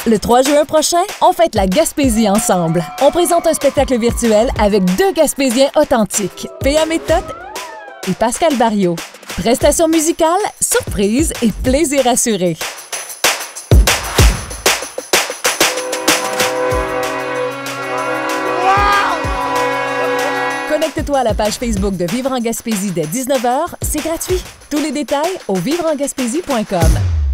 Le 3 juin prochain, on fête la Gaspésie ensemble. On présente un spectacle virtuel avec 2 Gaspésiens authentiques, P.A. Méthode et Pascal Barriot. Prestations musicales, surprises et plaisir assuré. Connecte-toi à la page Facebook de Vivre en Gaspésie dès 19h, c'est gratuit. Tous les détails au vivreengaspésie.com.